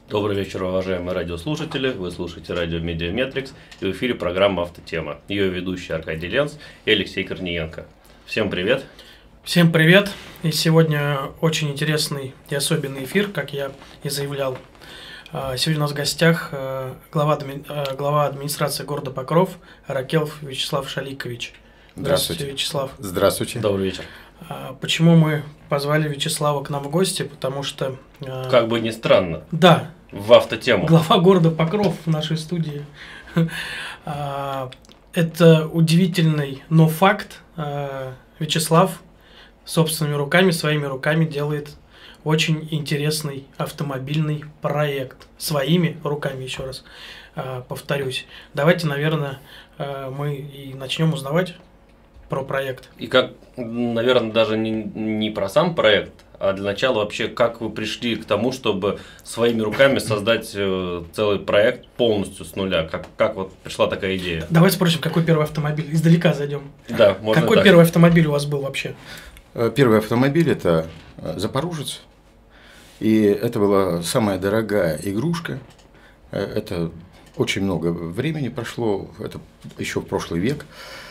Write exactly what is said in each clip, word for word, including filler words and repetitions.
Добрый вечер, уважаемые радиослушатели. Вы слушаете радио Медиаметрикс, и в эфире программа «Автотема». Ее ведущие Аркадий Ленц и Алексей Корниенко. Всем привет. Всем привет. И сегодня очень интересный и особенный эфир, как я и заявлял. Сегодня у нас в гостях глава, глава администрации города Покров Аракелов Вячеслав Шаликович. Здравствуйте, Здравствуйте, Вячеслав. Здравствуйте. Добрый вечер. Почему мы позвали Вячеслава к нам в гости? Потому что... Как бы ни странно. Да. В автотему. Глава города Покров в нашей студии. Это удивительный, но факт. Вячеслав собственными руками, своими руками делает очень интересный автомобильный проект. Своими руками, еще раз повторюсь. Давайте, наверное, мы и начнем узнавать про проект. И как, наверное, даже не, не про сам проект, а для начала вообще, как вы пришли к тому, чтобы своими руками создать целый проект полностью с нуля? Как, как вот пришла такая идея? Давайте спросим, какой первый автомобиль? Издалека зайдем. Да, можно Какой так. первый автомобиль у вас был вообще? Первый автомобиль – это «Запорожец». И это была самая дорогая игрушка. Это очень много времени прошло, это еще в прошлый век.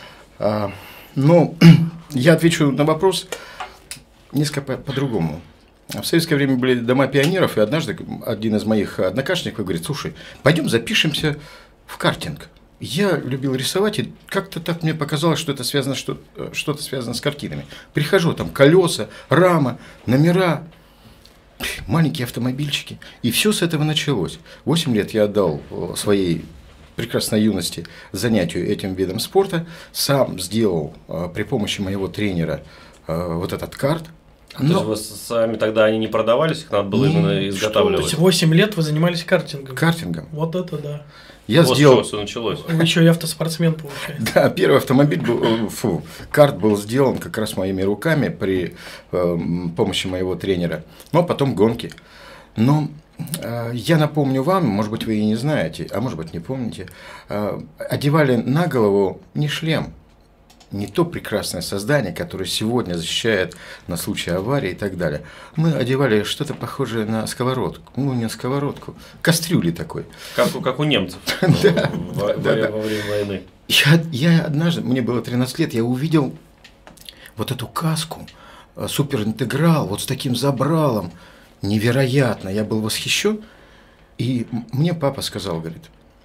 Но я отвечу на вопрос несколько по-другому. В советское время были дома пионеров, и однажды один из моих однокашников говорит: слушай, пойдем запишемся в картинг. Я любил рисовать, и как-то так мне показалось, что это связано, что, что-то связано с картинами. Прихожу, там колеса, рама, номера, маленькие автомобильчики. И все с этого началось. Восемь лет я отдал своей прекрасной юности занятию этим видом спорта, сам сделал при помощи моего тренера вот этот карт. Но... То есть вы сами тогда они не продавались, их надо было ну, именно изготавливать? То есть восемь лет вы занимались картингом? Картингом. Вот это да. Я вот сделал... все началось. Вы еще и автоспортсмен, получается. Да, первый автомобиль был, фу, карт был сделан как раз моими руками при э, помощи моего тренера, но потом гонки. Но э, я напомню вам, может быть, вы и не знаете, а может быть, не помните, э, одевали на голову не шлем, не то прекрасное создание, которое сегодня защищает на случай аварии и так далее. Мы одевали что-то похожее на сковородку, ну не на сковородку, кастрюли такой. Как, как у немцев да, во, да, во, да. во время войны. Я, я однажды, мне было тринадцать лет, я увидел вот эту каску, суперинтеграл, вот с таким забралом, невероятно, я был восхищен. И мне папа сказал, говорит,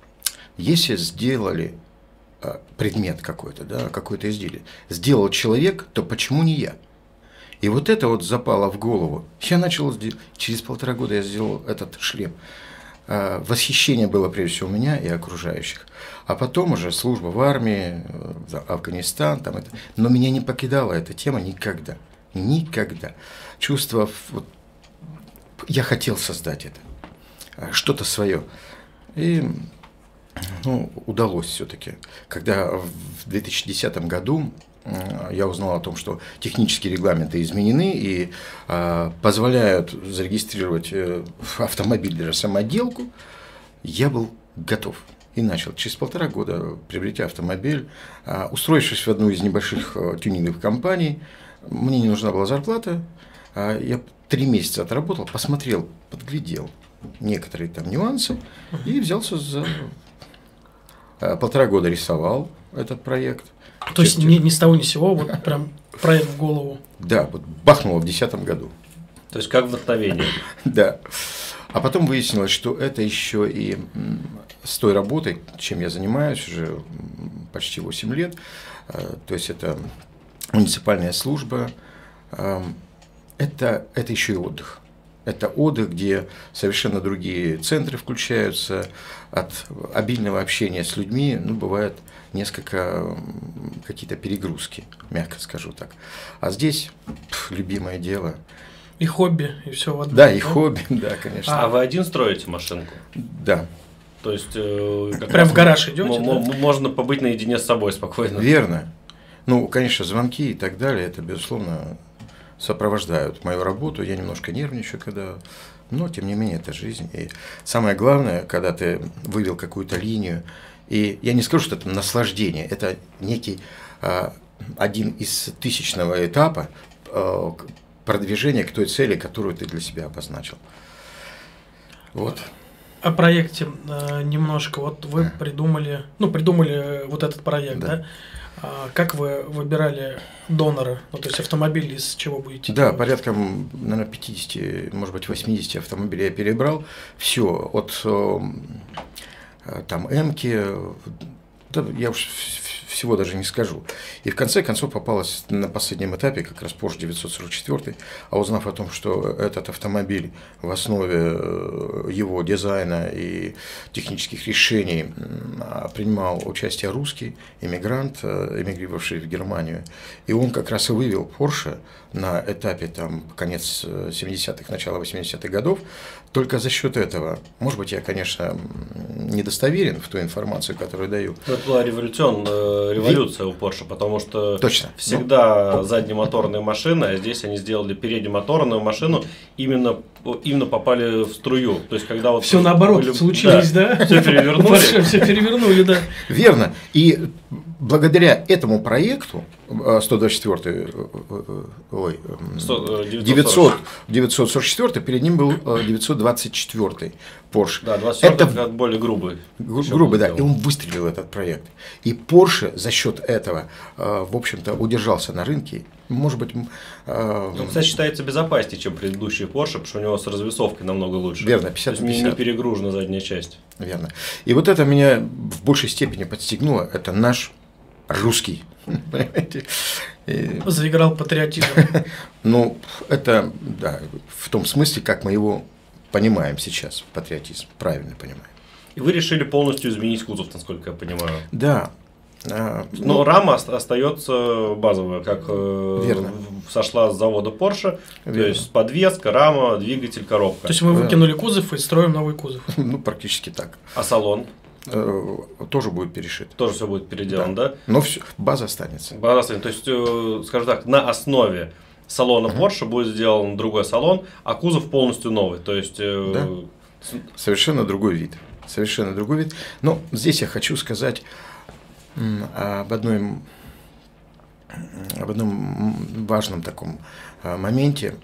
если сделали предмет какой-то, да, какое-то изделие, сделал человек, то почему не я? И вот это вот запало в голову. Я начал, через полтора года я сделал этот шлем. Восхищение было прежде всего у меня и окружающих. А потом уже служба в армии, Афганистан, там это. Но меня не покидала эта тема никогда. Никогда. Чувство, вот, я хотел создать это, что-то свое. И ну, удалось все-таки. Когда в две тысячи десятом году я узнал о том, что технические регламенты изменены и э, позволяют зарегистрировать э, автомобиль, даже самоделку, я был готов и начал. Через полтора года, приобретя автомобиль, э, устроившись в одну из небольших э, тюнинговых компаний, мне не нужна была зарплата, э, я три месяца отработал, посмотрел, подглядел некоторые там нюансы и взялся за... Полтора года рисовал этот проект. То есть ни, ни с того ни с сего, вот прям проект в голову. Да, вот бахнуло в две тысячи десятом году. То есть как вдохновение. Да. А потом выяснилось, что это еще и с той работой, чем я занимаюсь уже почти восемь лет. То есть это муниципальная служба. Это, это еще и отдых. Это отдых, где совершенно другие центры включаются, от обильного общения с людьми, ну, бывает несколько какие-то перегрузки, мягко скажу так. А здесь пф, любимое дело. И хобби, и все в одном. Да, и да? хобби, да, конечно. А вы один строите машинку? Да. То есть, э, как прям в гараж идете? Да? Можно побыть наедине с собой спокойно. Верно. Ну, конечно, звонки и так далее, это, безусловно, сопровождают мою работу. Я немножко нервничаю, когда... Но, тем не менее, это жизнь. И самое главное, когда ты вывел какую-то линию, и я не скажу, что это наслаждение, это некий а, один из тысячного этапа а, продвижения к той цели, которую ты для себя обозначил. Вот. о проекте э, немножко. Вот вы придумали, ну, придумали вот этот проект, да? да? А как вы выбирали донора? Ну, то есть автомобиль из чего будете Да, делать? порядком, наверное, пятьдесят, может быть, восемьдесят автомобилей я перебрал. Все, от там М-ки, да, я уж всего даже не скажу. И в конце концов попалась на последнем этапе как раз Porsche девятьсот сорок четыре, а узнав о том, что этот автомобиль в основе его дизайна и технических решений принимал участие русский эмигрант, эмигрировавший в Германию, и он как раз и вывел Porsche на этапе там конец семидесятых, начало восьмидесятых годов, только за счет этого. Может быть, я, конечно, недостоверен в той информации, которую даю. Это была революционная революция у Porsche, потому что Точно. всегда ну, заднемоторные машины, а здесь они сделали переднемоторную машину, именно, именно попали в струю. То есть, когда вот все наоборот были, случилось, да? да? Все перевернули. Все перевернули, да. Верно. И благодаря этому проекту сто двадцать четыре, ой, девятьсот сорок четыре, перед ним был девятьсот двадцать четыре Porsche. Да, двадцать четыре это более грубый. Грубый, да, и он выстрелил этот проект. И Porsche за счет этого, в общем-то, удержался на рынке. Может быть, ну, кстати, считается безопаснее, чем предыдущие Porsche, потому что у него с развесовкой намного лучше. Верно, пятьдесят на пятьдесят. Не перегружена задняя часть. Верно. И вот это меня в большей степени подстегнуло. Это наш русский. Понимаете? И... Заиграл патриотизм. Ну, это, да, в том смысле, как мы его понимаем сейчас, патриотизм, правильно понимаем. И вы решили полностью изменить кузов, насколько я понимаю. Да. Но ну, рама остается базовая, как верно. Сошла с завода Porsche, верно. То есть подвеска, рама, двигатель, коробка. То есть мы выкинули кузов и строим новый кузов. Ну, практически так. А салон? Тоже будет перешит. Тоже все будет переделано, да? да? Но все, база останется. База останется. То есть, скажем так, на основе салона uh-huh. Porsche будет сделан другой салон, а кузов полностью новый. То есть, да. Совершенно другой вид. Совершенно другой вид. Но здесь я хочу сказать об одной, об одном важном таком моменте.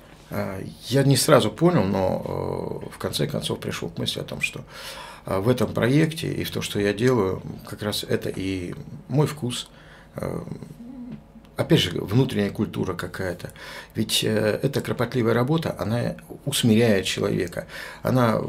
Я не сразу понял, но в конце концов пришел к мысли о том, что в этом проекте и в том, что я делаю, как раз это и мой вкус, опять же, внутренняя культура какая-то. Ведь эта кропотливая работа, она усмиряет человека, она...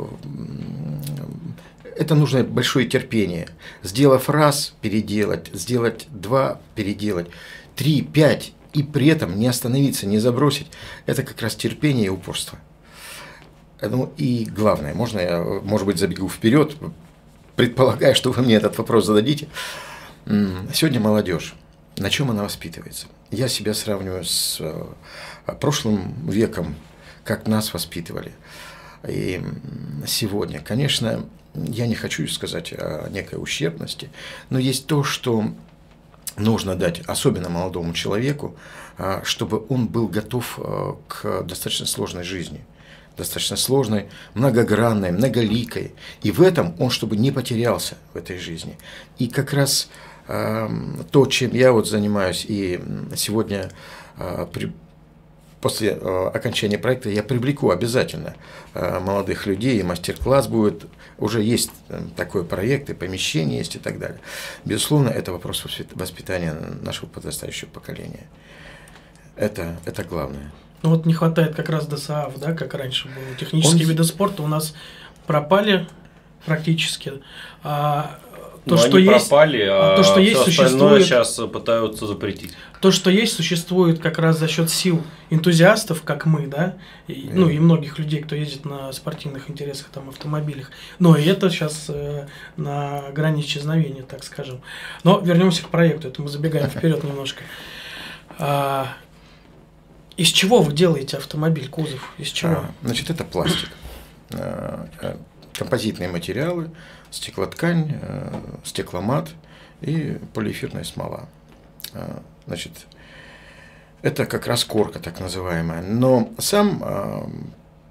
Это нужно большое терпение. Сделав раз, переделать, сделать два, переделать, три, пять, и при этом не остановиться, не забросить. Это как раз терпение и упорство. Ну и главное, можно я, может быть, забегу вперед, предполагая, что вы мне этот вопрос зададите. Сегодня молодежь. На чем она воспитывается? Я себя сравниваю с прошлым веком, как нас воспитывали. И сегодня, конечно, я не хочу сказать о некой ущербности, но есть то, что нужно дать, особенно молодому человеку, чтобы он был готов к достаточно сложной жизни, достаточно сложной, многогранной, многоликой. И в этом он, чтобы не потерялся в этой жизни. И как раз то, чем я вот занимаюсь, и сегодня при После э, окончания проекта я привлеку обязательно э, молодых людей, и мастер-класс будет, уже есть э, такой проект, и помещение есть и так далее. Безусловно, это вопрос воспитания нашего подрастающего поколения. Это, это главное. Ну вот не хватает как раз ДОСААФ, да, как раньше было. Технические Он... виды спорта у нас пропали практически. А то, что они есть, пропали, а то, что есть, существует, сейчас пытаются запретить. То, что есть, существует как раз за счет сил энтузиастов, как мы, да, и, yeah. ну и многих людей, кто ездит на спортивных интересах, там, автомобилях. Но и это сейчас э, на грани исчезновения, так скажем. Но вернемся к проекту, это мы забегаем вперед немножко. А, из чего вы делаете автомобиль, кузов? Из чего? А, значит, это пластик, композитные материалы, стеклоткань, стекломат и полиэфирная смола. Значит, это как раз корка так называемая. Но сам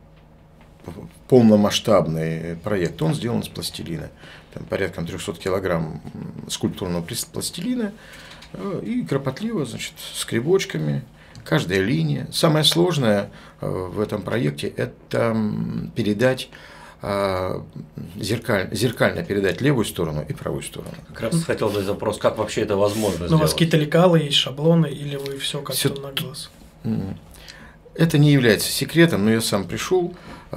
полномасштабный проект, он сделан из пластилина. Там порядком трехсот килограмм скульптурного пластилина и кропотливо, значит, скребочками, каждая линия. Самое сложное в этом проекте – это передать зеркаль, зеркально передать левую сторону и правую сторону. Как раз хотел задать вопрос, как вообще это возможно Ну, у сделать? вас какие-то лекалы есть, шаблоны, или вы все как-то Всё- на глаз? Это не является секретом, но я сам пришел.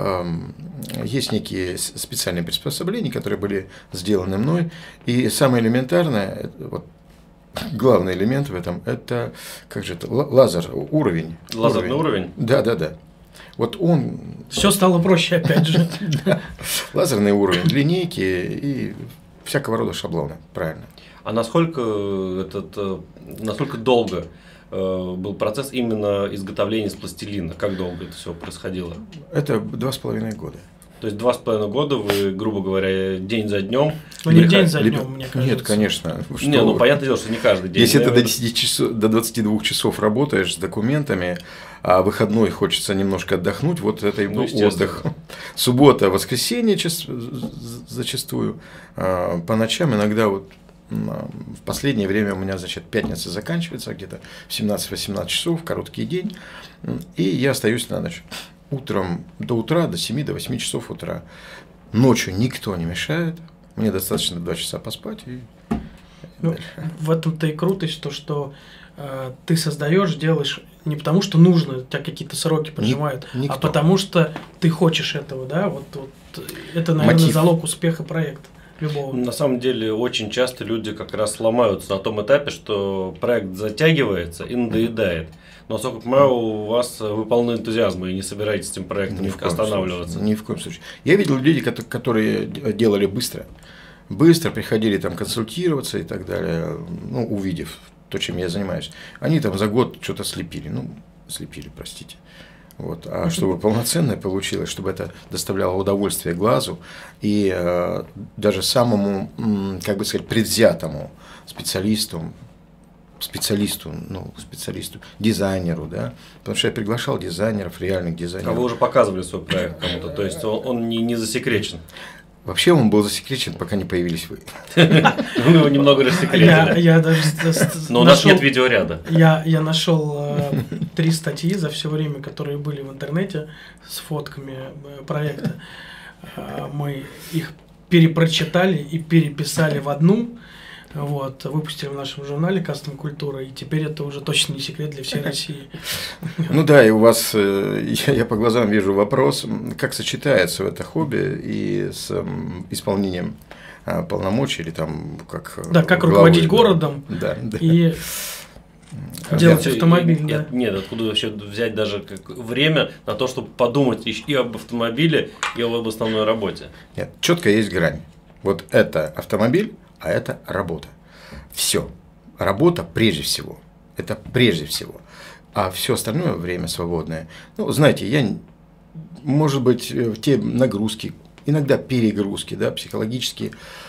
Есть некие с- специальные приспособления, которые были сделаны мной. И самое элементарное, это вот, главный элемент в этом, это, как же это, ла- лазер, уровень. Лазерный уровень? Да, да, да. Вот он, Все стало проще, опять же. лазерный уровень, линейки и всякого рода шаблоны, правильно. А насколько этот, э, насколько долго э, был процесс именно изготовления из пластилина? Как долго это все происходило? Это два с половиной года. То есть два с половиной года вы, грубо говоря, день за днем. Ну, не греха- день за Либо- днем, мне кажется. Нет, конечно. Что Не, ну вы. понятное дело, что не каждый день. Если Я ты до, имею в десяти часов, до двадцати двух часов работаешь с документами, а выходной хочется немножко отдохнуть, вот это и Ну, был естественно. отдых. Суббота, воскресенье час- зачастую, а, по ночам иногда вот м, в последнее время у меня, значит, пятница заканчивается где-то в семнадцать-восемнадцать часов, короткий день, м, и я остаюсь на ночь. Утром до утра, до семи, до восьми часов утра. Ночью никто не мешает, мне достаточно два часа поспать и Ну, дальше. в этом-то и крутость, то, что э, ты создаешь, делаешь не потому, что нужно, тебя какие-то сроки поджимают, а никто. потому что ты хочешь этого, да? Вот, вот это, наверное, Мотив. залог успеха проекта любого. На самом деле, очень часто люди как раз ломаются на том этапе, что проект затягивается и надоедает. Но, насколько я понимаю, у вас вы полны энтузиазма и не собираетесь этим проектом Ни в коем останавливаться. случае. Ни в коем случае. Я видел людей, кото- которые делали быстро. Быстро приходили там консультироваться и так далее, ну, увидев то, чем я занимаюсь. Они там за год что-то слепили. Ну, слепили, простите. Вот. А чтобы полноценное получилось, чтобы это доставляло удовольствие глазу и э, даже самому, м, как бы сказать, предвзятому специалисту, специалисту, ну, специалисту, дизайнеру, да, потому что я приглашал дизайнеров, реальных А дизайнеров. вы уже показывали свой проект кому-то, то есть он, он не, не засекречен. Вообще он был засекречен, пока не появились вы. Вы его немного Я, рассекретили. я даже с- с- Но у нас нашел- нет видеоряда. Я, я нашел э, три статьи за все время, которые были в интернете с фотками э, проекта. Э, мы их перепрочитали и переписали в одну. Вот, выпустили в нашем журнале «Кастом Культура», и теперь это уже точно не секрет для всей России. Ну да, и у вас, э, я, я по глазам вижу вопрос, м, как сочетается это хобби и с м, исполнением а, полномочий или там как... э, Да, как главы, руководить да. городом Да, да. и А, делать Я- автомобиль, я- да. Нет, откуда вообще взять даже как время на то, чтобы подумать и и об автомобиле, и об основной работе. Нет, четко есть грань. Вот это автомобиль, а это работа. Все. Работа прежде всего. Это прежде всего. А все остальное время свободное. Ну, знаете, я, н- может быть, э, те нагрузки, иногда перегрузки, да, психологические,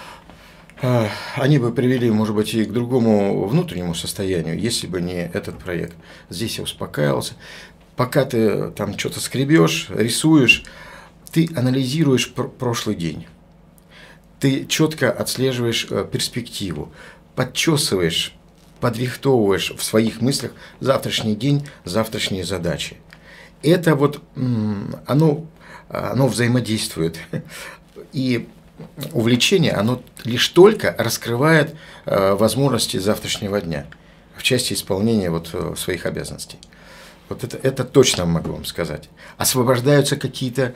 э, они бы привели, может быть, и к другому внутреннему состоянию, если бы не этот проект. Здесь я успокаивался. Пока ты там что-то скребешь, рисуешь, ты анализируешь пр- прошлый день. Ты четко отслеживаешь э, перспективу, подчесываешь, подрихтовываешь в своих мыслях завтрашний день, завтрашние задачи. Это вот, м, оно, оно взаимодействует. И увлечение, оно лишь только раскрывает э, возможности завтрашнего дня в части исполнения вот, э, своих обязанностей. Вот это, это точно могу вам сказать. Освобождаются какие-то...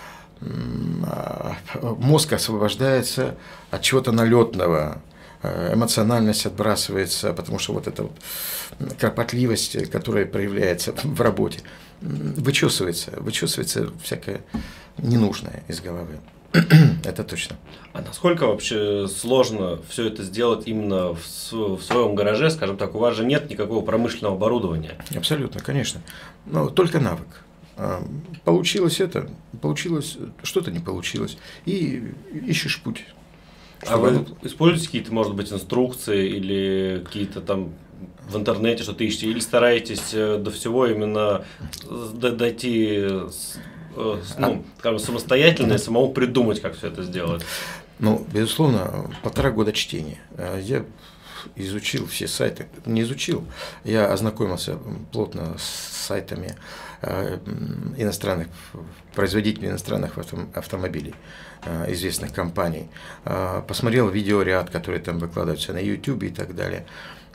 Мозг освобождается от чего-то налетного, эмоциональность отбрасывается, потому что вот эта вот кропотливость, которая проявляется в работе, вычесывается, вычесывается всякое ненужное из головы. Это точно. А насколько вообще сложно все это сделать именно в, с- в своем гараже, скажем так, у вас же нет никакого промышленного оборудования. Абсолютно, конечно. Но только навык. А, Получилось это, получилось, что-то не получилось. И ищешь путь. А чтобы вы оно- используете какие-то, может быть, инструкции или какие-то там в интернете что-то ищете, или стараетесь э, до всего именно э, д- дойти с- э, с- ну, скажем, самостоятельно и самому придумать, как все это сделать? Ну, безусловно, полтора года чтения. А Я изучил все сайты. Не изучил, я ознакомился плотно с сайтами э, иностранных, производителей иностранных автомобилей, э, известных компаний. Э, посмотрел видеоряд, которые там выкладываются на YouTube и так далее.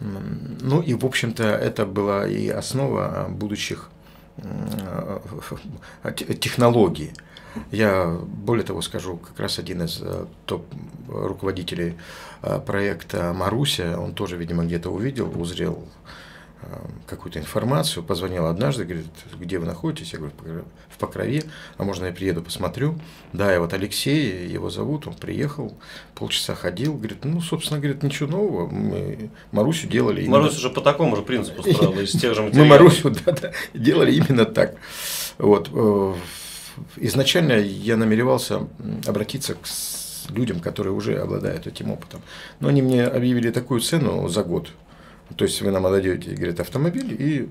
Ну и, в общем-то, это была и основа будущих э, технологий. Я, более того, скажу, как раз один из топ-руководителей проекта Маруся, он тоже, видимо, где-то увидел, узрел какую-то информацию, позвонил однажды, говорит, где вы находитесь? Я говорю, в Покрове, а можно я приеду, посмотрю? Да, и вот Алексей, его зовут, он приехал, полчаса ходил, говорит, ну, собственно, говорит, ничего нового, мы Марусю делали. Марусь именно... уже по такому же принципу строила, из тех же материалов. Мы Марусю, да-да, делали именно так. Вот. Изначально я намеревался обратиться к людям, которые уже обладают этим опытом. Но они мне объявили такую цену за год. То есть вы нам отдаете, говорит, автомобиль и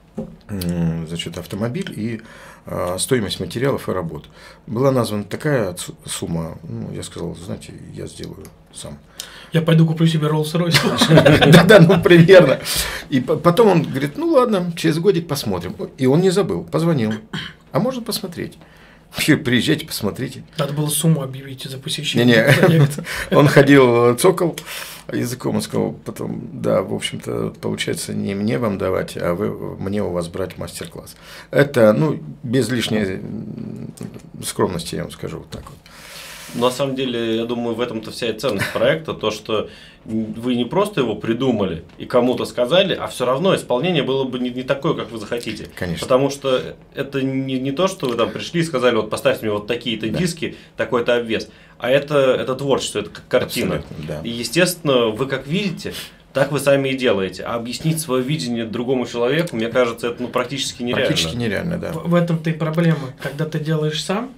значит, автомобиль и э, стоимость материалов и работ. Была названа такая сумма, ну, я сказал, знаете, я сделаю сам. Я пойду куплю себе Rolls-Royce. Да-да, ну примерно. И потом он говорит, ну ладно, через годик посмотрим. И он не забыл, позвонил. А можно посмотреть? Приезжайте, посмотрите. Надо было сумму объявить за посещение. Не-не, он ходил, цокал языком, он сказал, потом, да, в общем-то, получается, не мне вам давать, а вы, мне у вас брать мастер-класс. Это, ну, без лишней скромности, я вам скажу вот так вот. На самом деле, я думаю, в этом-то вся и ценность проекта, то, что вы не просто его придумали и кому-то сказали, а все равно исполнение было бы не, не такое, как вы захотите. Конечно. Потому что это не, не то, что вы там пришли и сказали, вот поставьте мне вот такие-то да. диски, такой-то обвес, а это, это творчество, это как картина. Да. И, естественно, вы как видите, так вы сами и делаете. А объяснить свое видение другому человеку, мне кажется, это ну, практически нереально. Практически нереально, да. В, в этом-то и проблема. Когда ты делаешь сам,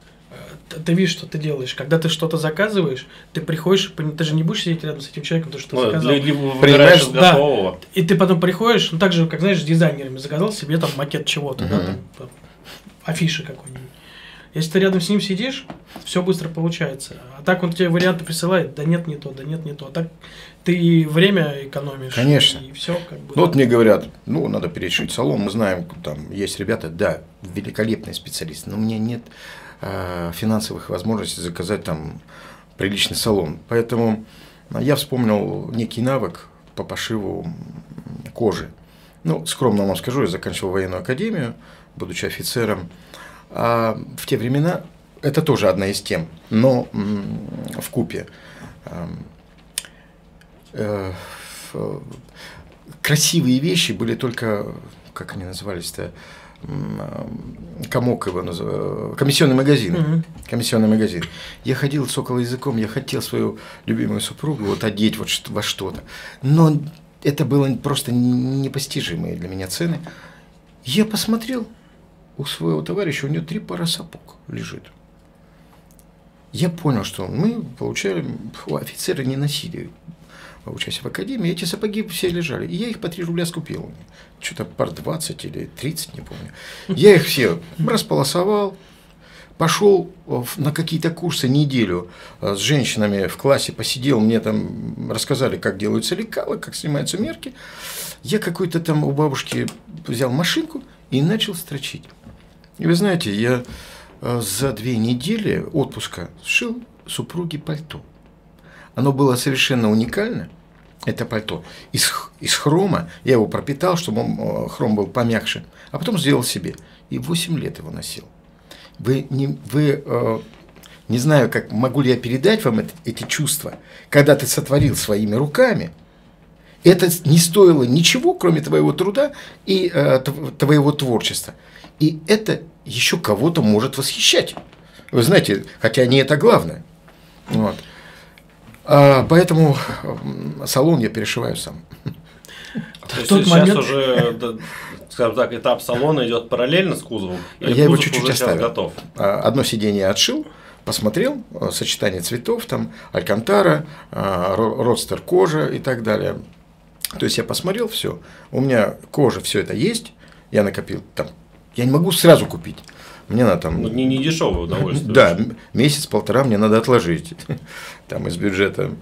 ты видишь, что ты делаешь. Когда ты что-то заказываешь, ты приходишь, ты же не будешь сидеть рядом с этим человеком, то, что ты ну, заказал. Либо выбираешь да. И ты потом приходишь, ну так же, как знаешь, с дизайнерами, заказал себе там макет чего-то, uh-huh. да, там, там, афиши какой-нибудь. Если ты рядом с ним сидишь, все быстро получается. А так он тебе варианты присылает, да нет, не то, да нет, не то. А так ты время экономишь. Конечно. И все как бы. Ну, вот мне говорят, ну, надо перешить салон, мы знаем, там есть ребята, да, великолепные специалисты, но у меня нет финансовых возможностей заказать там приличный салон. Поэтому я вспомнил некий навык по пошиву кожи. Ну, скромно вам скажу, я заканчивал военную академию, будучи офицером. А в те времена это тоже одна из тем, но вкупе. Красивые вещи были только, как они назывались-то, комок его называл, комиссионный магазин. Uh-huh. Комиссионный магазин. Я ходил с около языком, я хотел свою любимую супругу вот одеть вот во что-то. Но это было просто непостижимые для меня цены. Я посмотрел, у своего товарища у него три пары сапог лежит. Я понял, что мы получали, офицеры не носили, учась в академии, эти сапоги все лежали. И я их по три рубля скупил. Что-то пар двадцать или тридцать, не помню. Я их все располосовал, пошел на какие-то курсы неделю с женщинами в классе, посидел, мне там рассказали, как делаются лекалы, как снимаются мерки. Я какой-то там у бабушки взял машинку и начал строчить. И вы знаете, я за две недели отпуска сшил супруге пальто. Оно было совершенно уникально, это пальто, из, из хрома. Я его пропитал, чтобы он, хром был помягче, а потом сделал себе. И восемь лет его носил. Вы не, вы, э, не знаю, как могу ли я передать вам это, эти чувства, когда ты сотворил своими руками. Это не стоило ничего, кроме твоего труда и э, твоего творчества. И это еще кого-то может восхищать. Вы знаете, хотя не это главное. Вот. А, поэтому салон я перешиваю сам. То есть сейчас момент... уже, скажем так, этап салона идет параллельно с кузовом? Или я его чуть-чуть оставил. Готов? Одно сиденье отшил, посмотрел, сочетание цветов, там алькантара, родстер кожа и так далее. То есть я посмотрел все, у меня кожа, все это есть, я накопил там, я не могу сразу купить. Мне надо там… Ну, не, не дешевое удовольствие. Да, месяц-полтора мне надо отложить там из бюджета.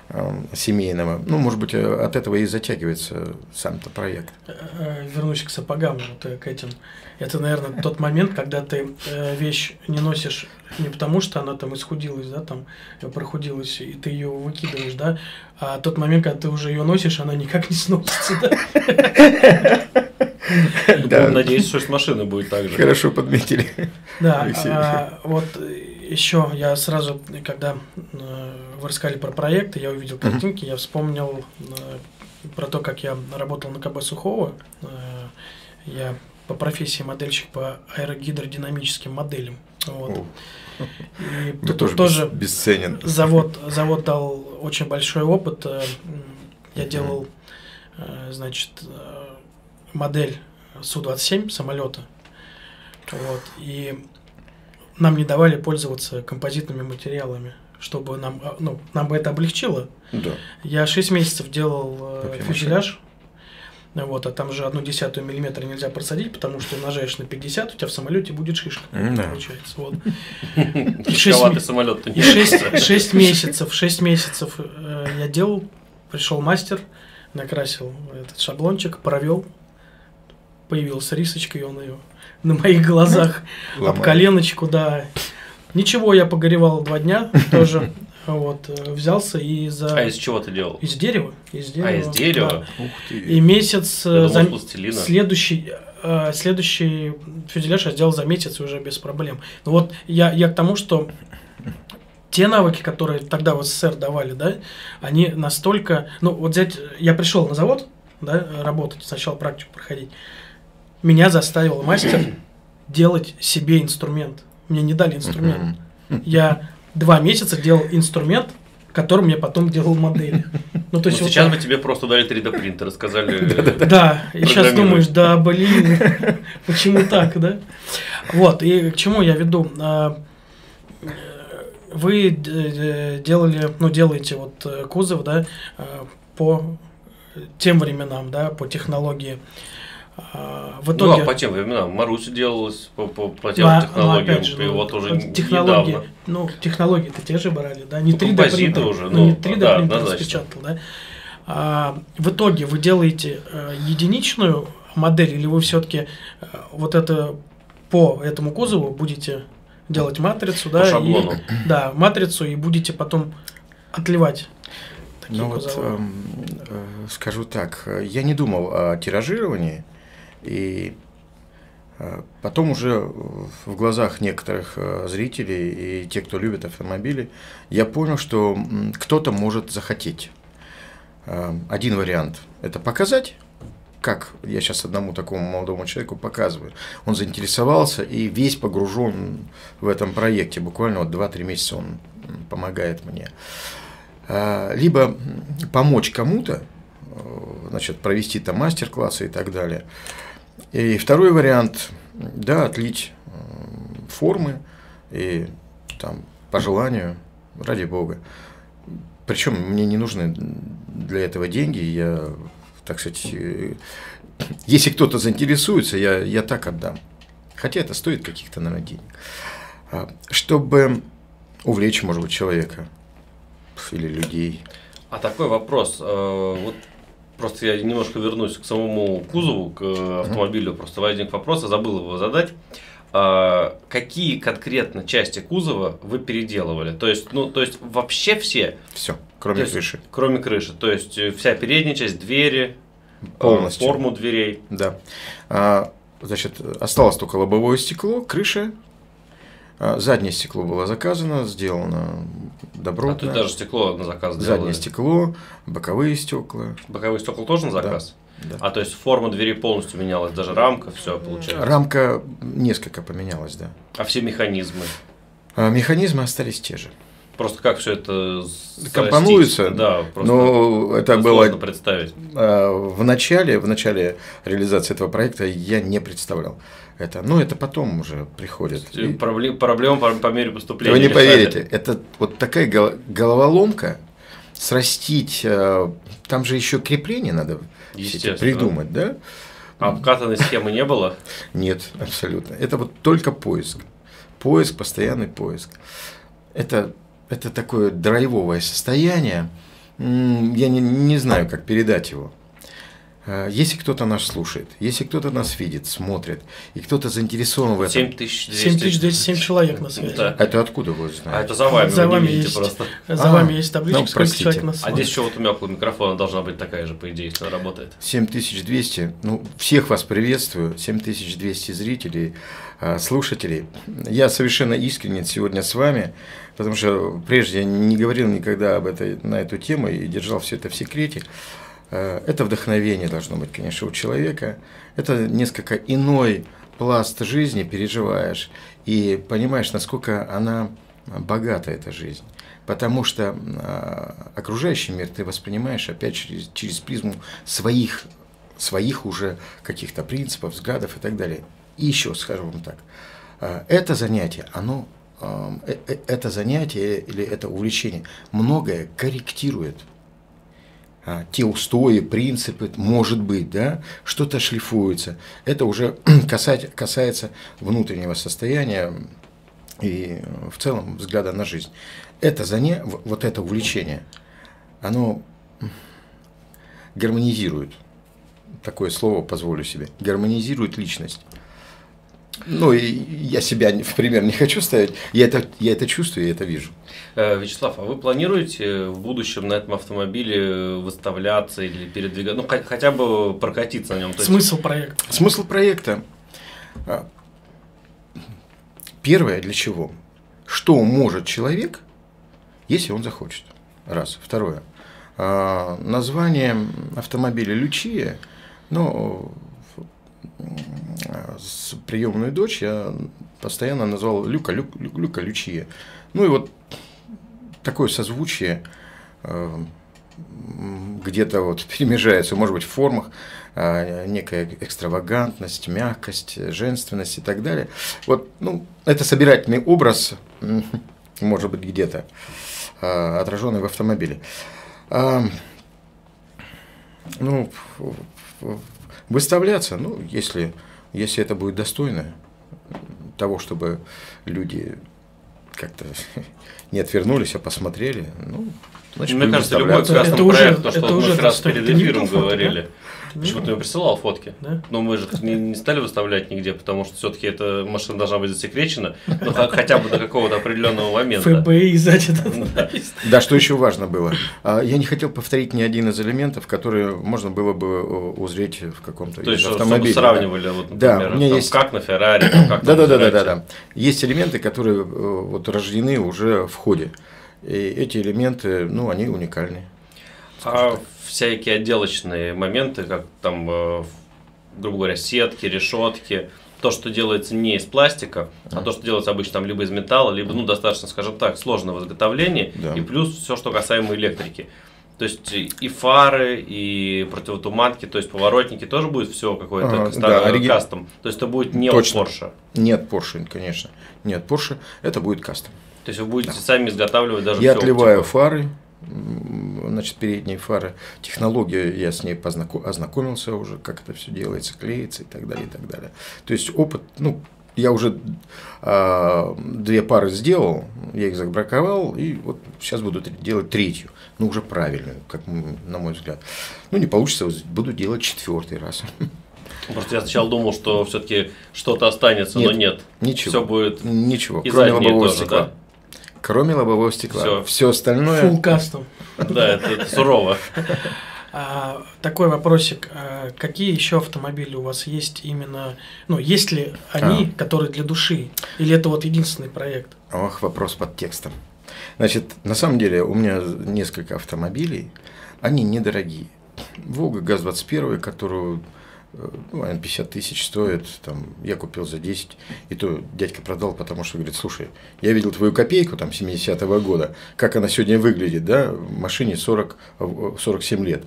семейного. Ну, может быть, от этого и затягивается сам-то проект. Вернусь к сапогам, вот, к этим. Это, наверное, тот момент, когда ты вещь не носишь не потому, что она там исхудилась, да, там прохудилась, и ты ее выкидываешь, да, а тот момент, когда ты уже ее носишь, она никак не сносится, да. Надеюсь, что с машины будет так же. Хорошо подметили. Да, вот еще я сразу, когда вы рассказали про проекты, я увидел картинки, я вспомнил про то, как я работал на КБ Сухого. Я по профессии модельщик по аэрогидродинамическим моделям. Вот. И тут тоже, тоже бесценен. Завод, завод дал очень большой опыт. Я делал, значит, модель Су двадцать семь самолета. Вот. И нам не давали пользоваться композитными материалами, чтобы нам, ну, нам бы это облегчило. Да. Я шесть месяцев делал фюзеляж. Вот, а там же одну десятую миллиметра нельзя просадить, потому что нажаешь на пятьдесят, у тебя в самолете будет шишка. Да. Получается. Вот. Шишковатый самолет-то не шесть месяцев, шесть месяцев э, я делал, пришел мастер, накрасил этот шаблончик, провел, появилась рисочка, и он ее на моих глазах об коленочку, да. Ничего, я погоревал два дня тоже. Вот, взялся и за... А из чего ты делал? Из дерева. Из дерева. А, из дерева? Да. Ух ты. И месяц... Думал, за... пластилина. Следующий, э, следующий фюзеляж я сделал за месяц уже без проблем. Ну вот я, я к тому, что те навыки, которые тогда в СССР давали, да, они настолько... Ну вот взять... Я пришел на завод, да, работать, сначала практику проходить. Меня заставил мастер делать себе инструмент. Мне не дали инструмент. Я... Два месяца делал инструмент, которым я потом делал модели. Ну, то есть вот сейчас так. бы тебе просто дали три дэ принтер, сказали. Да, и сейчас думаешь, да, блин, почему так, да? Вот, и к чему я веду? Вы делали, ну, делаете вот кузов, да, по тем временам, да, по технологии. В итоге... Ну, а по тем временам Маруся делалась по, по, по тем а, технологиям, же, и ну, вот уже технологии, недавно. Ну, технологии-то те же брали, да, не ну, три дэ принтер, уже, ну, ну, не три дэ да, принтер однозначно. распечатал, да. А, в итоге вы делаете а, единичную модель, или вы все-таки а, вот это по этому кузову будете делать матрицу, по да, шаблону. И, да, матрицу, и будете потом отливать такие ну, кузовы. Вот, э, скажу так, я не думал о тиражировании. И потом уже в глазах некоторых зрителей и тех, кто любит автомобили, я понял, что кто-то может захотеть. Один вариант – это показать, как я сейчас одному такому молодому человеку показываю. Он заинтересовался и весь погружен в этом проекте. Буквально вот два-три месяца он помогает мне. Либо помочь кому-то, значит, провести там мастер-классы и так далее. И второй вариант, да, отлить формы и там по желанию, ради бога. Причем мне не нужны для этого деньги, я, так сказать, если кто-то заинтересуется, я, я так отдам. Хотя это стоит каких-то, наверное, денег. Чтобы увлечь, может быть, человека или людей. А такой вопрос, вот. Просто я немножко вернусь к самому кузову, к автомобилю. Просто возник вопрос, я забыл его задать. А, какие конкретно части кузова вы переделывали? То есть, ну, то есть вообще все? Все, кроме есть, крыши. Кроме крыши. То есть вся передняя часть, двери, полностью. Форму дверей. Да. А, значит, осталось только лобовое стекло, крыша. Заднее стекло было заказано, сделано добротно. А тут даже стекло на заказ Заднее делали. стекло, боковые стекла. Боковые стекла тоже на заказ? Да, да. А то есть форма двери полностью менялась, даже рамка, все получается? Рамка несколько поменялась, да. А все механизмы? А механизмы остались те же. Просто как все это компонуется, да, просто но это было сложно представить. В начале, в начале реализации этого проекта я не представлял это, но это потом уже приходит. Проблем, проблема по, по мере поступления. Вы не поверите, это вот такая головоломка, срастить, там же еще крепление надо придумать, да? А обкатанной схемы не было? Нет, абсолютно. Это вот только поиск, поиск, постоянный поиск. Это Это такое драйвовое состояние, я не, не знаю, как передать его. Если кто-то нас слушает, если кто-то нас видит, смотрит, и кто-то заинтересован в этом. семь тысяч двести семь человек на связи. Да. Это откуда вы знаете? А это за вами, за вы вами не видите есть, просто. За А, вами есть табличка, ну, сколько простите. человек на А связи. здесь еще вот у меня около микрофона должна быть такая же, по идее, если она работает. семь тысяч двести, ну, всех вас приветствую, семь тысяч двести зрителей, слушателей. Я совершенно искренен сегодня с вами, потому что прежде я не говорил никогда об этой, на эту тему и держал все это в секрете. Это вдохновение должно быть, конечно, у человека. Это несколько иной пласт жизни переживаешь и понимаешь, насколько она богата, эта жизнь. Потому что окружающий мир ты воспринимаешь опять через, через призму своих, своих уже каких-то принципов, взглядов и так далее. И еще скажу вам так. Это занятие, оно, это занятие или это увлечение многое корректирует. Те устои, принципы, может быть, да, что-то шлифуется. Это уже касается, касается внутреннего состояния и в целом взгляда на жизнь. Это заня... вот это увлечение, оно гармонизирует, такое слово позволю себе, гармонизирует личность. Ну, и я себя в пример не хочу ставить, я это, я это чувствую, я это вижу. Вячеслав, а вы планируете в будущем на этом автомобиле выставляться или передвигаться, ну, хотя бы прокатиться на нем? Смысл проекта? Смысл проекта. Первое, для чего? Что может человек, если он захочет? Раз. Второе. Название автомобиля Лючия, ну, с приемную дочь я постоянно назвал Люка, Люк, Люка Лючия. Ну и вот такое созвучие э, где-то вот перемежается, может быть, в формах, э, некая экстравагантность, мягкость, женственность и так далее. Вот, ну, это собирательный образ, э, может быть, где-то э, отраженный в автомобиле. А, ну, выставляться, ну, если, если это будет достойно того, чтобы люди как-то не отвернулись, а посмотрели, ну, значит, мне кажется, любой кастом проект, то, что мы как раз перед эфиром говорили. Да? Почему-то мне присылал фотки, да? Но мы же не, не стали выставлять нигде, потому что все-таки эта машина должна быть засекречена, ну, хотя бы до какого-то определенного момента. ФБИ сзади. Да, что еще важно было. Я не хотел повторить ни один из элементов, которые можно было бы узреть в каком-то То есть, автомобиле. чтобы сравнивали, вот, например, да, у меня там, есть... как на Феррари, как да, на да, да, да, да. Есть элементы, которые вот рождены уже в ходе. И эти элементы, ну, они уникальны. А так. Всякие отделочные моменты, как там, грубо говоря, сетки, решетки, то, что делается не из пластика, а то, что делается обычно там либо из металла, либо, ну, достаточно, скажем так, сложного изготовления, да. И плюс все, что касаемо электрики. То есть и фары, и противотуманки, то есть поворотники тоже будет все какое-то ага, да, ориги... кастом. То есть это будет не Точно. от Porsche. Нет Porsche, конечно. Нет Porsche, это будет кастом. То есть вы будете да. сами изготавливать даже Я все отливаю оптику. фары, значит, передние фары. Технологию я с ней познаком... ознакомился уже, как это все делается, клеится и так далее, и так далее. То есть опыт, ну, я уже а, две пары сделал, я их забраковал, и вот сейчас буду делать третью, но уже правильную, как на мой взгляд. Ну, не получится, буду делать четвертый раз. Просто я сначала думал, что все-таки что-то останется, нет, но нет. Ничего. Все будет. Ничего, и кроме лобового тоже, стекла. Да? Кроме лобового стекла. Все, все остальное. Full custom. Да, это, это сурово. А, такой вопросик. А какие еще автомобили у вас есть именно, ну, есть ли они, а. которые для души? Или это вот единственный проект? Ох, вопрос под текстом. Значит, на самом деле у меня несколько автомобилей, они недорогие. Волга ГАЗ двадцать один, которую, ну, она пятьдесят тысяч стоит, там, я купил за десять, и то дядька продал, потому что говорит, слушай, я видел твою копейку там семидесятого года, как она сегодня выглядит, да, в машине сорок, сорок семь лет.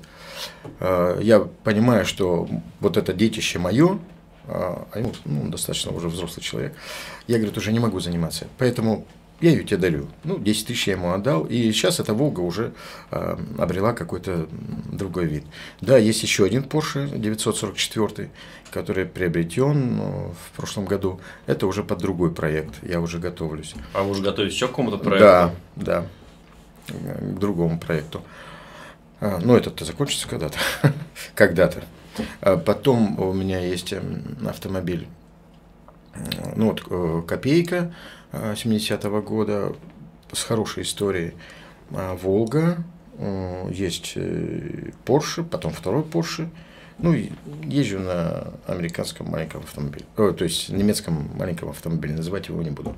Я понимаю, что вот это детище мое, а ему, ну, достаточно уже взрослый человек, я, говорит, уже не могу заниматься, поэтому я ее тебе дарю. Ну, десять тысяч я ему отдал, и сейчас эта Волга уже э, обрела какой-то другой вид. Да, есть еще один Porsche девятьсот сорок четыре, который приобретен в прошлом году. Это уже под другой проект, я уже готовлюсь. А вы уже готовитесь еще к какому-то проекту? Да, да, к другому проекту. А, ну, этот-то закончится когда-то. Когда-то. А потом у меня есть автомобиль, ну вот Копейка семидесятого года с хорошей историей. Волга, есть Порше, потом второй Порше. Ну, езжу на американском маленьком автомобиле, о, то есть немецком маленьком автомобиле, называть его не буду.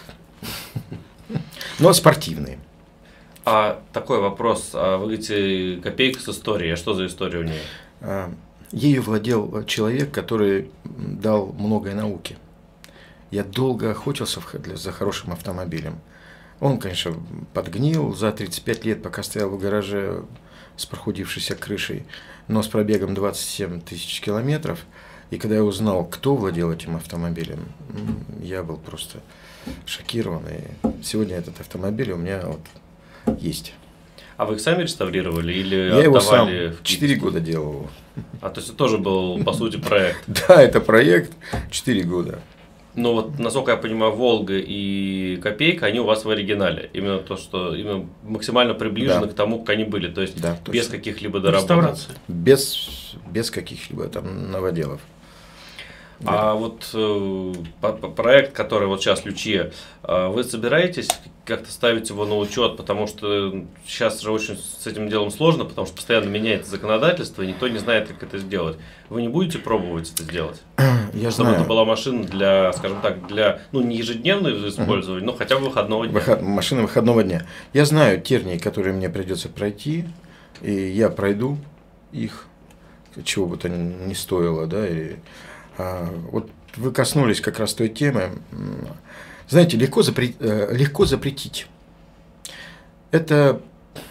Но спортивные. А такой вопрос, а вы говорите, Копейка с историей, а что за история у нее? Ею владел человек, который дал многое науке. Я долго охотился за хорошим автомобилем. Он, конечно, подгнил за тридцать пять лет, пока стоял в гараже с прохудившейся крышей, но с пробегом двадцать семь тысяч километров. И когда я узнал, кто владел этим автомобилем, я был просто шокирован. И сегодня этот автомобиль у меня вот есть. А вы их сами реставрировали или я его сам в четыре года делал его. А то есть это тоже был, по сути, проект? Да, это проект четыре года. Ну вот, насколько я понимаю, Волга и Копейка, они у вас в оригинале. Именно то, что именно максимально приближены да. к тому, как они были. То есть да, без каких-либо доработок. Без, без каких-либо там новоделов. А вот э, проект, который вот сейчас Лючия, э, вы собираетесь как-то ставить его на учет, потому что сейчас же очень с этим делом сложно, потому что постоянно меняется законодательство, и никто не знает, как это сделать. Вы не будете пробовать это сделать? Я Чтобы знаю. это была машина для, скажем так, для, ну, не ежедневного использования, uh-huh. но хотя бы выходного дня. Выход, машина выходного дня. Я знаю тернии, которые мне придется пройти, и я пройду их, чего бы то ни стоило, да, и а, вот вы коснулись как раз той темы. Знаете, легко, запре... легко запретить. Это,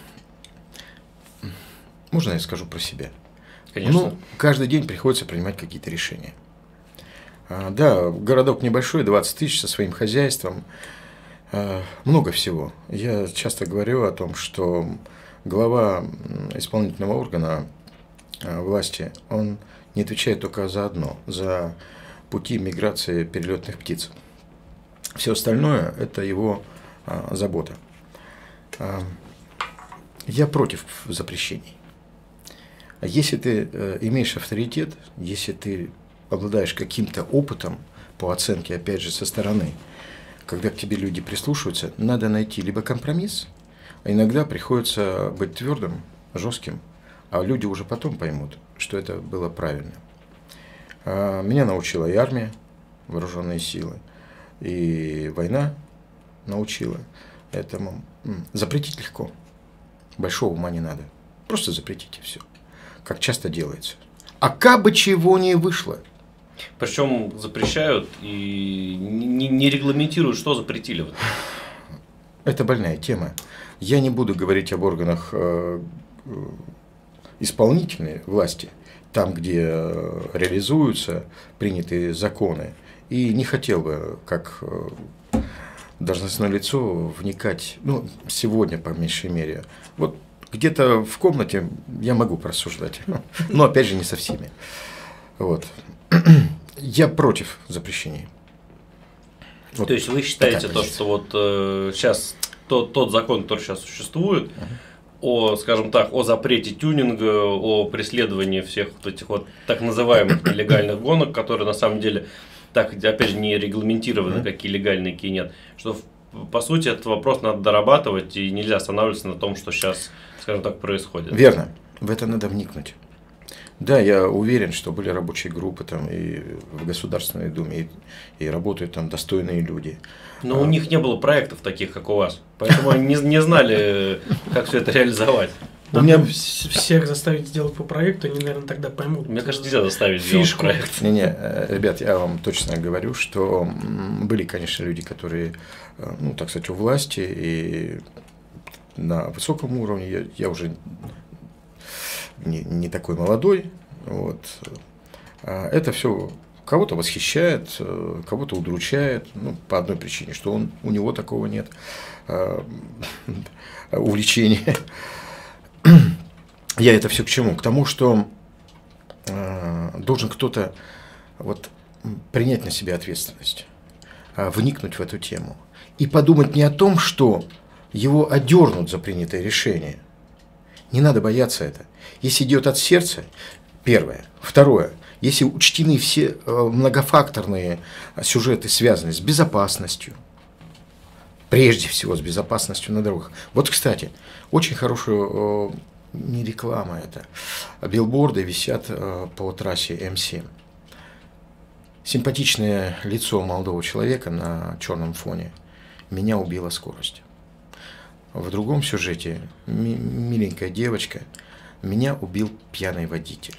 можно я скажу про себя? Конечно. Ну, каждый день приходится принимать какие-то решения. А, да, городок небольшой, двадцать тысяч со своим хозяйством, а, много всего. Я часто говорю о том, что глава исполнительного органа а, власти, он не отвечает только за одно, за пути миграции перелетных птиц. Все остальное – это его а, забота. А, я против запрещений. Если ты э, имеешь авторитет, если ты обладаешь каким-то опытом по оценке, опять же, со стороны, когда к тебе люди прислушиваются, надо найти либо компромисс, а иногда приходится быть твердым, жестким, а люди уже потом поймут, что это было правильно. А, меня научила и армия, вооруженные силы, и война научила этому. Запретить легко, большого ума не надо, просто запретите все. Как часто делается. А как бы чего не вышло. Причем запрещают и не, не регламентируют, что запретили. Это больная тема. Я не буду говорить об органах э, исполнительной власти, там, где реализуются принятые законы. И не хотел бы, как э, должностное лицо, вникать, ну, сегодня, по меньшей мере. Вот где-то в комнате я могу порассуждать, но опять же не со всеми. Вот. Я против запрещений. Вот. То есть вы считаете то, что вот э, сейчас тот, тот закон, который сейчас существует, uh-huh. о, скажем так, о запрете тюнинга, о преследовании всех вот этих вот так называемых нелегальных гонок, которые на самом деле так, опять же, не регламентированы, uh-huh. какие легальные, какие нет, что по сути этот вопрос надо дорабатывать и нельзя останавливаться на том, что сейчас, скажем так, происходит. Верно. В это надо вникнуть. Да, я уверен, что были рабочие группы там и в Государственной Думе, и, и работают там достойные люди. Но а... у них не было проектов таких, как у вас. Поэтому они не, не знали, как все это реализовать. Надо у меня всех заставить сделать по проекту, они, наверное, тогда поймут. Мне кажется, нельзя заставить фишку. сделать проект. Не-не, ребят, я вам точно говорю, что были, конечно, люди, которые, ну, так сказать, у власти и на высоком уровне. Я, я уже не, не такой молодой. Вот. Это все кого-то восхищает, кого-то удручает, ну, по одной причине, что он, у него такого нет увлечения. Я это все к чему? К тому, что э, должен кто-то вот, принять на себя ответственность, э, вникнуть в эту тему и подумать не о том, что его одернут за принятое решение, Не надо бояться это. Если идет от сердца, первое. Второе. Если учтены все многофакторные сюжеты, связанные с безопасностью, прежде всего с безопасностью на дорогах. Вот, кстати, очень хорошую, не реклама это, билборды висят по трассе М семь. Симпатичное лицо молодого человека на черном фоне. Меня убила скорость. В другом сюжете миленькая девочка. Меня убил пьяный водитель.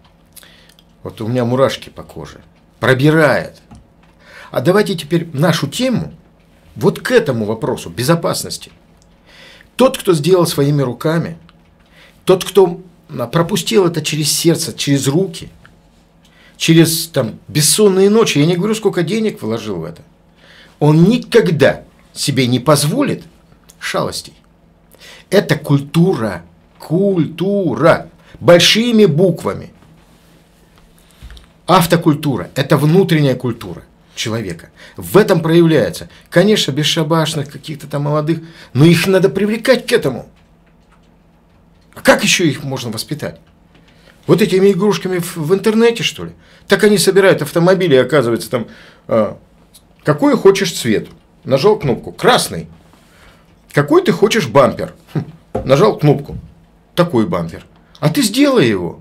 Вот у меня мурашки по коже. Пробирает. А давайте теперь нашу тему вот к этому вопросу безопасности. Тот, кто сделал своими руками, тот, кто пропустил это через сердце, через руки, через там, бессонные ночи, я не говорю, сколько денег вложил в это, он никогда себе не позволит шалостей. Это культура. Культура. Большими буквами. Автокультура – это внутренняя культура человека. В этом проявляется. Конечно, бесшабашных каких-то там молодых, но их надо привлекать к этому. А как еще их можно воспитать? Вот этими игрушками в, в интернете, что ли? Так они собирают автомобили, и оказывается там, а, какой хочешь цвет. Нажал кнопку. Красный. Какой ты хочешь бампер? Хм, нажал кнопку. Такой бампер. А ты сделай его.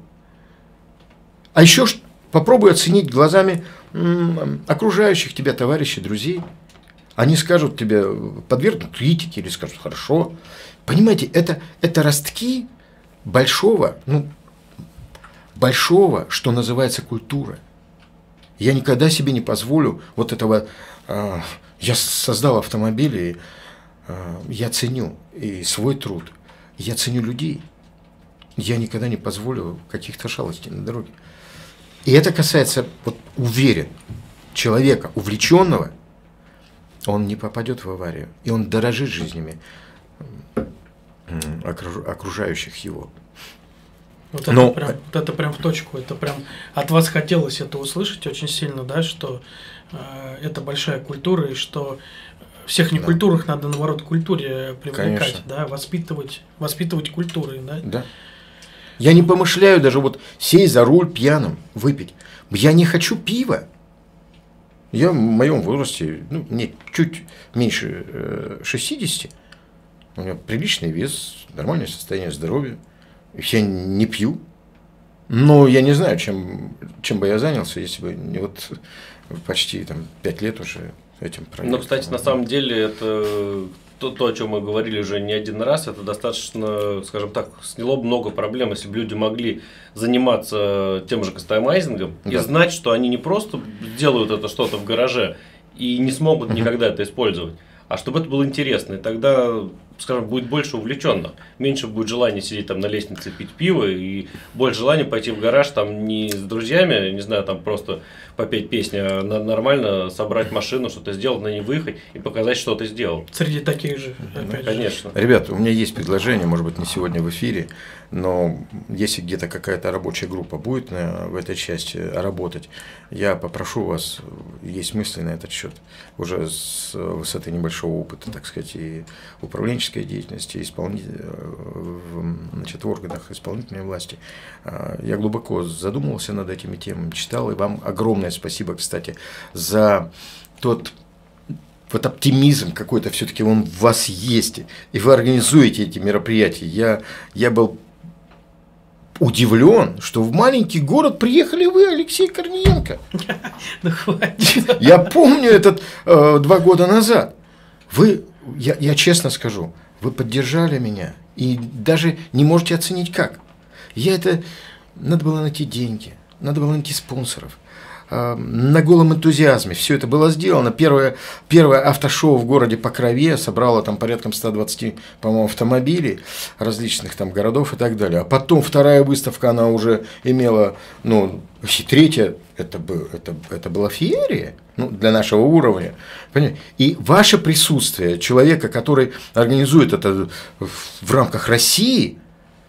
А еще попробуй оценить глазами м, окружающих тебя товарищей, друзей. Они скажут тебе, подвергнут критике или скажут хорошо. Понимаете, это, это ростки большого, ну, большого, что называется культура. Я никогда себе не позволю вот этого. Э, я создал автомобиль, и э, я ценю и свой труд. Я ценю людей. Я никогда не позволю каких-то шалостей на дороге. И это касается, вот уверен, человека увлеченного, он не попадет в аварию. И он дорожит жизнями окружающих его. Вот, Но... это прям, вот это прям в точку. Это прям от вас хотелось это услышать очень сильно, да, что э, это большая культура, и что всех некультурных да. надо, наоборот, к культуре привлекать, да, воспитывать, воспитывать культурой, да. Да. Я не помышляю даже вот сесть за руль пьяным, выпить. Я не хочу пива. Я в моем возрасте, ну, мне чуть меньше э, шестидесяти, у меня приличный вес, нормальное состояние здоровья. Я не пью. Но я не знаю, чем, чем бы я занялся, если бы не вот почти там, пять лет уже этим проектом. Ну, кстати, на самом деле, это то, то, о чем мы говорили уже не один раз, это достаточно, скажем так, сняло бы много проблем, если бы люди могли заниматься тем же кастомайзингом да. и знать, что они не просто делают это что-то в гараже и не смогут никогда это использовать, а чтобы это было интересно. И тогда, скажем, будет больше увлеченных, меньше будет желания сидеть там на лестнице пить пиво и больше желания пойти в гараж там не с друзьями, не знаю, там просто попеть песни, а нормально собрать машину, что-то сделать, на ней выехать и показать, что ты сделал. Среди таких же, опять ну, конечно. Ребята, у меня есть предложение, может быть, не сегодня в эфире, но если где-то какая-то рабочая группа будет на, в этой части работать, я попрошу вас, есть мысли на этот счет, уже с высоты небольшого опыта, так сказать, и управленческой деятельности, и исполнить, значит, в органах исполнительной власти. Я глубоко задумывался над этими темами, читал, и вам огромное спасибо, кстати, за тот вот оптимизм какой-то, все-таки он в вас есть, и вы организуете эти мероприятия. Я, я был удивлен, что в маленький город приехали вы, Алексей Корниенко. Ну хватит. Я помню этот э, два года назад. Вы, я, я честно скажу, вы поддержали меня и даже не можете оценить как. Я это, надо было найти деньги, надо было найти спонсоров. На голом энтузиазме все это было сделано. Первое, первое автошоу в городе Покрове собрало там порядком ста двадцати, по-моему, автомобилей различных там городов и так далее. А потом вторая выставка, она уже имела, ну, и третья, это, был, это, это была феерия, ну, для нашего уровня. Понимаете? И ваше присутствие, человека, который организует это в рамках России,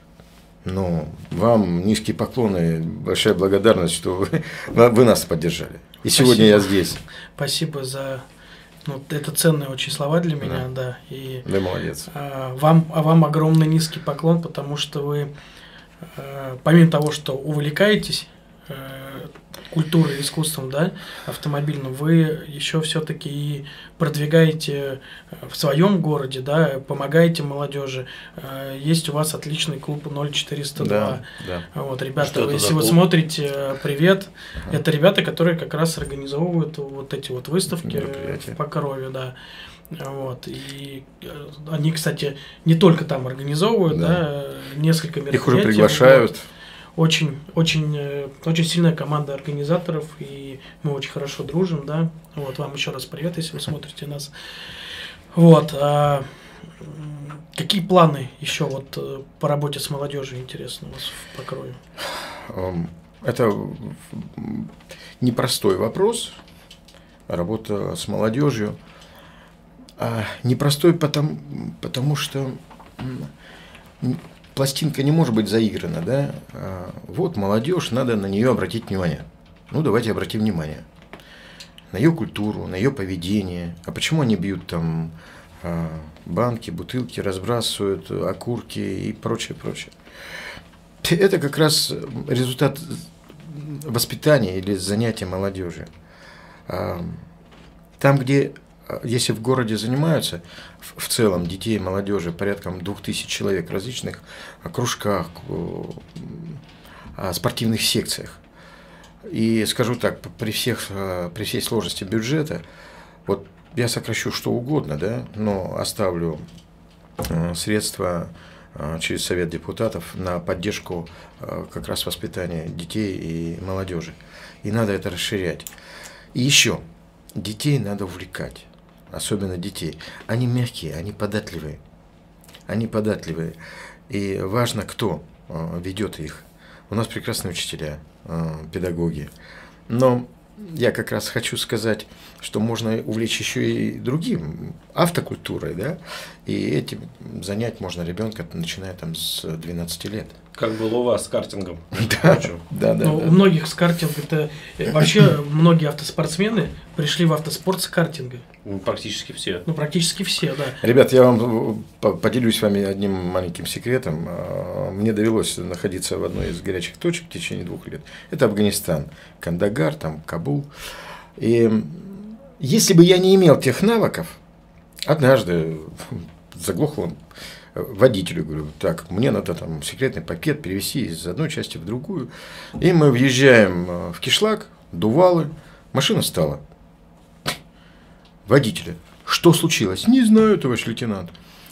ну, вам низкие поклоны, большая благодарность, что вы, вы нас поддержали. И сегодня Спасибо. я здесь. Спасибо за Ну, это ценные очень слова для меня, да. да. И, да, молодец. А, вам, а вам огромный низкий поклон, потому что вы, а, помимо того, что увлекаетесь а, культурой, искусством, да, автомобильным, вы еще все-таки и продвигаете в своем городе, да, помогаете молодежи. Есть у вас отличный клуб ноль четыреста два. Да, да. Вот, ребята, вы, если вы смотрите, привет. Ага. Это ребята, которые как раз организовывают вот эти вот выставки в Покрове, да. Вот. И они, кстати, не только там организовывают, да, да несколько мероприятий. Их уже приглашают. Вот. Очень, очень, очень сильная команда организаторов, и мы очень хорошо дружим, да. Вот, вам еще раз привет, если вы смотрите нас. Вот. А какие планы еще вот по работе с молодежью, интересно, у вас в Покрове? Это непростой вопрос. Работа с молодежью. Непростой потому, потому что пластинка не может быть заиграна, да? Вот молодежь, надо на нее обратить внимание. Ну, давайте обратим внимание. На ее культуру, на ее поведение. А почему они бьют там банки, бутылки, разбрасывают окурки и прочее, прочее? Это как раз результат воспитания или занятия молодежи. Там, где, если в городе занимаются, в целом детей и молодежи порядком двух тысяч человек в различных кружках, спортивных секциях. И скажу так, при, всех, при всей сложности бюджета, вот я сокращу что угодно, да, но оставлю средства через Совет депутатов на поддержку как раз воспитания детей и молодежи. И надо это расширять. И еще, детей надо увлекать. Особенно детей. Они мягкие, они податливые. Они податливые. И важно, кто ведет их. У нас прекрасные учителя, педагоги. Но я как раз хочу сказать, что можно увлечь еще и другим, автокультурой, да, и этим занять можно ребенка, начиная там с двенадцати лет. Как было у вас с картингом? Да, да, да. У многих с картинга, это вообще многие автоспортсмены пришли в автоспорт с картинга. Ну, практически все. Ну, практически все, да. Ребят, я вам поделюсь с вами одним маленьким секретом. Мне довелось находиться в одной из горячих точек в течение двух лет. Это Афганистан, Кандагар, там Кабул. И если бы я не имел тех навыков, однажды заглохло водителю, говорю, так, мне надо там секретный пакет перевезти из одной части в другую. И мы въезжаем в кишлак, Дувалы, машина стала. Водителя. Что случилось? Не знаю, товарищ лейтенант.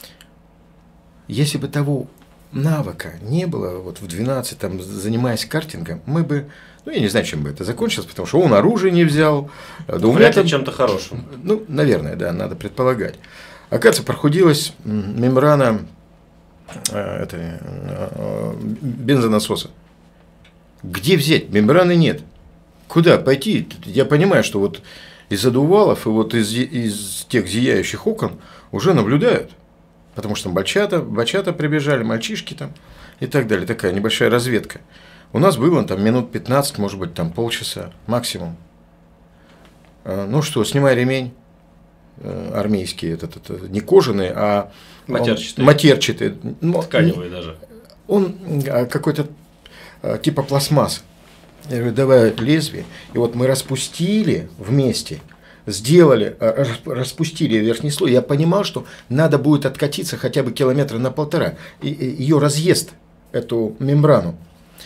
Если бы того навыка не было, вот в двенадцать, там, занимаясь картингом, мы бы, ну, я не знаю, чем бы это закончилось, потому что он оружие не взял. Да вряд ли чем-то хорошим. Ну, наверное, да, надо предполагать. Оказывается, прохудилась мембрана э, это, э, бензонасоса. Где взять? Мембраны нет. Куда пойти? Я понимаю, что вот из задувалов и вот из, из тех зияющих окон уже наблюдают. Потому что там бачата, бачата прибежали, мальчишки там и так далее. Такая небольшая разведка. У нас было там минут пятнадцать, может быть, там полчаса максимум. Ну что, снимай ремень. Армейский, этот, этот, не кожаный, а матерчатый. матерчатый. Тканевый даже. Он какой-то типа пластмасс. Я говорю, давай лезвие. И вот мы распустили вместе, сделали, распустили верхний слой. Я понимал, что надо будет откатиться хотя бы километра на полтора. И ее разъест, эту мембрану.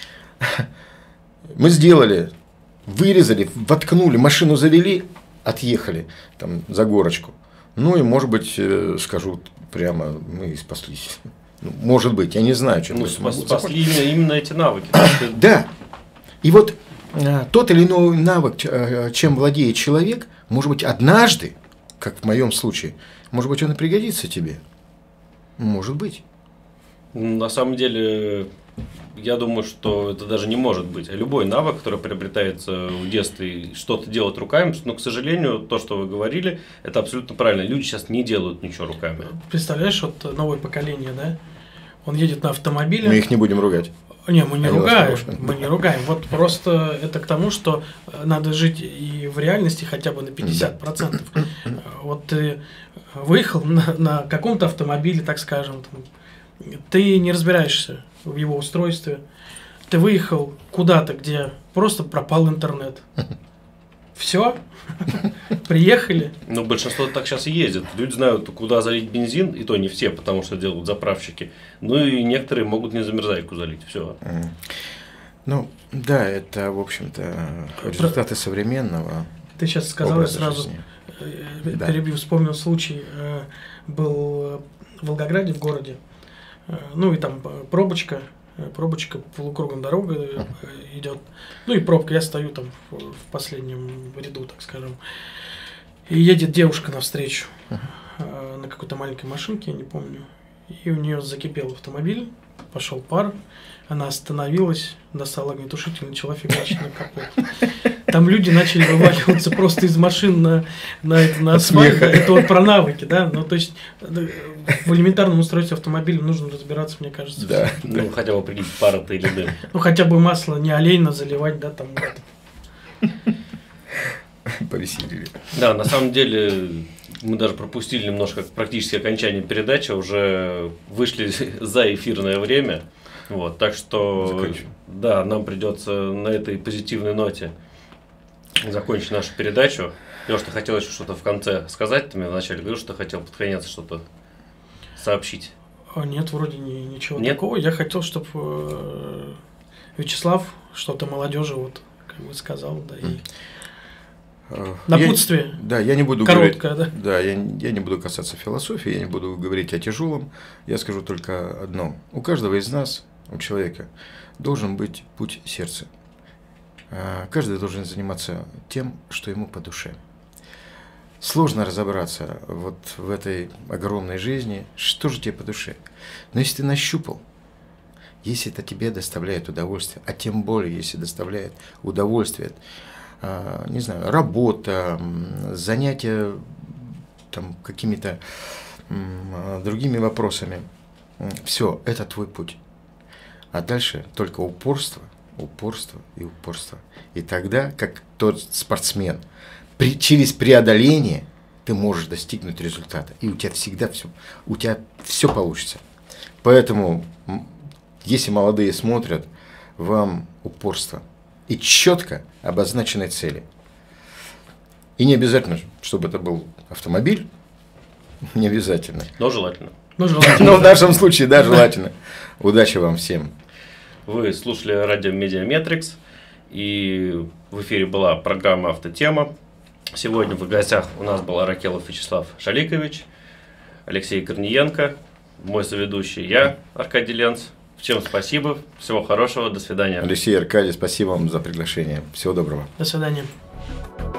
Мы сделали, вырезали, воткнули, машину завели, отъехали там за горочку. Ну и, может быть, скажу прямо, мы спаслись. Может быть, я не знаю, чем ну, спас, спасли именно, именно эти навыки. Да. И вот а, тот или иной навык, чем владеет человек, может быть, однажды, как в моем случае, может быть, он и пригодится тебе. Может быть. На самом деле, я думаю, что это даже не может быть. Любой навык, который приобретается в детстве, что-то делать руками, но, к сожалению, то, что вы говорили, это абсолютно правильно. Люди сейчас не делают ничего руками. Представляешь, вот новое поколение, да? Он едет на автомобиле. Мы их не будем ругать. Не, мы не Они у вас ругаем, хорошие. мы не ругаем. Вот просто это к тому, что надо жить и в реальности хотя бы на пятьдесят процентов. Вот ты выехал на, на каком-то автомобиле, так скажем, там, ты не разбираешься в его устройстве, ты выехал куда-то, где просто пропал интернет. Все, приехали. Ну, большинство так сейчас и ездит. Люди знают, куда залить бензин, и то не все, потому что делают заправщики. Ну и некоторые могут не замерзайку залить. Все. Ну, да, это, в общем-то, результаты современного. Ты сейчас сказал, я образа сразу жизни. э, Да. перебью, вспомнил случай. э, Был в Волгограде, в городе. э, Ну и там э, пробочка, э, пробочка полукругом дорога э, идет. Ну и пробка, я стою там в, в последнем ряду, так скажем. И едет девушка навстречу э, на какой-то маленькой машинке, я не помню. И у нее закипел автомобиль, пошел пар. Она остановилась, достала огнетушитель, начала фигачить на капот. Там люди начали вываливаться просто из машин на, на, это, на асфальт. смеха. Это вот про навыки, да? Ну, то есть э, в элементарном устройстве автомобиля нужно разбираться, мне кажется. Да. Ну, хотя бы определить, пара ты или дым. Ну, хотя бы масло не олейно заливать, да, там. Вот. Повеселили. Да, на самом деле мы даже пропустили немножко практически окончание передачи, уже вышли за эфирное время. Вот, так что, Заканчиваем. да, нам придется на этой позитивной ноте закончить нашу передачу. Леш, ты хотел еще что-то в конце сказать? Ты мне вначале говорил, что хотел под конец что-то сообщить. А нет, вроде ни- ничего Нет? такого. Я хотел, чтобы э, Вячеслав что-то молодежи, вот, как бы сказал, да, и Э, напутствие. я- да, я не буду Короткое, говорить. да? Да, я, я не буду касаться философии, я не буду говорить о тяжелом. Я скажу только одно. У каждого из нас, у человека, должен быть путь сердца. А, Каждый должен заниматься тем, что ему по душе. Сложно разобраться вот в этой огромной жизни, что же тебе по душе. Но если ты нащупал, если это тебе доставляет удовольствие, а тем более, если доставляет удовольствие, а, не знаю, работа, м, занятия там, какими-то м, другими вопросами, все, это твой путь. А дальше только упорство, упорство и упорство. И тогда, как тот спортсмен, при, через преодоление ты можешь достигнуть результата. И у тебя всегда все, у тебя все получится. Поэтому, м, если молодые смотрят, вам упорство и четко обозначенной цели. И не обязательно, чтобы это был автомобиль, не обязательно. Но желательно. Ну, желательно. Но в нашем случае, да, желательно. Удачи вам всем. Вы слушали радио Медиаметрикс, и в эфире была программа «Автотема». Сегодня в гостях у нас был Аракелов Вячеслав Шаликович, Алексей Корниенко, мой соведущий я, Аркадий Ленц. Всем спасибо, всего хорошего, до свидания. Алексей, Аркадий, спасибо вам за приглашение. Всего доброго. До свидания.